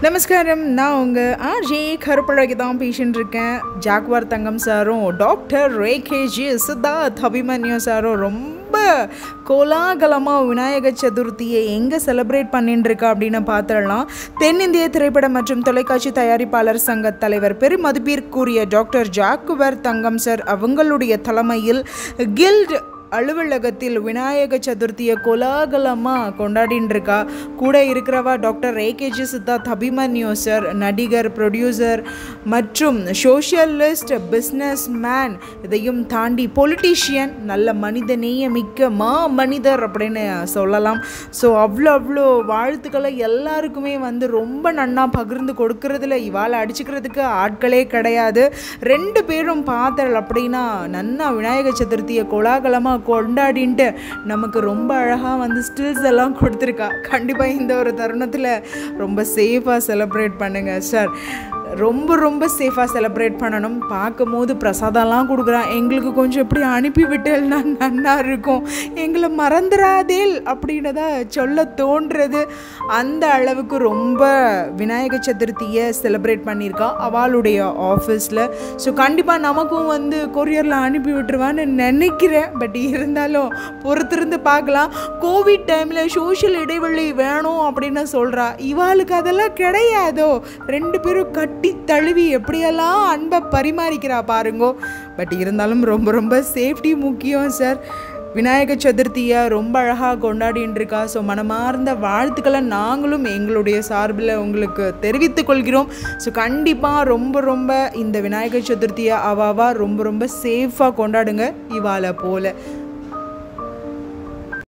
நமஸ்காரம். நான் உங்கள் ஆர்ஜே கருப்பழகி தான் பேசின்னு இருக்கேன். ஜாக்வார் தங்கம் சாரும் Dr.AKG சித்தார்த் அபிமன்யு சாரும் ரொம்ப கோலாகலமாக விநாயகர் சதுர்த்தியை எங்கே செலிப்ரேட் பண்ணிட்டு இருக்கா அப்படின்னு பார்த்துடலாம். தென்னிந்திய திரைப்பட மற்றும் தொலைக்காட்சி தயாரிப்பாளர் சங்க தலைவர் பெருமதிப்பிற்குரிய Dr.Jaguar தங்கம் சார் அவங்களுடைய தலைமையில் கில்ட் அலுவலகத்தில் விநாயகர் சதுர்த்தியை கோலாகலமாக கொண்டாடின்னு இருக்கா. கூட இருக்கிறவா Dr.AKG சித்தார்த் அபிமன்யு சார், நடிகர், ப்ரொடியூசர் மற்றும் சோஷியலிஸ்ட், பிஸ்னஸ் மேன், இதையும் தாண்டி பொலிட்டீஷியன், நல்ல மனித நேயமிக்க மனிதர் அப்படின்னு சொல்லலாம். ஸோ அவ்வளோ வாழ்த்துக்களை எல்லாருக்குமே ரொம்ப நன்னா பகிர்ந்து கொடுக்கறதுல இவாளை அடிச்சுக்கிறதுக்கு ஆட்களே கிடையாது. ரெண்டு பேரும் பார்த்தல் அப்படின்னா நன்னா விநாயகர் சதுர்த்தியை கோலாகலமாக கொண்டாடின்ட்டு நமக்கு ரொம்ப அழகாக ஸ்டில்ஸ் எல்லாம் கொடுத்துருக்கா. கண்டிப்பாக இந்த ஒரு தருணத்தில் ரொம்ப சேஃபாக செலிப்ரேட் பண்ணுங்கள் சார். ரொம்ப சேஃபாக செலிப்ரேட் பண்ணணும். பார்க்கும் போது பிரசாதம்லாம் கொடுக்குறான். எங்களுக்கு கொஞ்சம் எப்படி அனுப்பிவிட்டேன்னா நன்னா இருக்கும், எங்களை மறந்துடாதேல் அப்படின்னு தான் சொல்ல தோன்றுறது. அந்த அளவுக்கு ரொம்ப விநாயகர் சதுர்த்தியை செலிப்ரேட் பண்ணியிருக்கா அவளுடைய ஆஃபீஸில். ஸோ கண்டிப்பாக நமக்கும் கொரியரில் அனுப்பி விட்டுருவான்னு நினைக்கிறேன். பட் இருந்தாலும் பொறுத்திருந்து பார்க்கலாம். கோவிட் டைமில் சோஷியல் இடைவெளி வேணும் அப்படின்னு சொல்கிறா. இவாளுக்கு அதெல்லாம் கிடையாதோ. ரெண்டு பேரும் கட்டி தழுவி எப்படியெல்லாம் அன்பை பரிமாறிக்கிறா பாருங்கோ. பட் இருந்தாலும் ரொம்ப சேஃப்டி முக்கியம் சார். விநாயகர் சதுர்த்தியை ரொம்ப அழகாக கொண்டாடின்னு இருக்கா. ஸோ மனமார்ந்த வாழ்த்துக்களை நாங்களும் எங்களுடைய சார்பில் உங்களுக்கு தெரிவித்துக் கொள்கிறோம். ஸோ கண்டிப்பாக ரொம்ப இந்த விநாயகர் சதுர்த்தியை அவாவா ரொம்ப சேஃபாக கொண்டாடுங்க இவாளை போல்.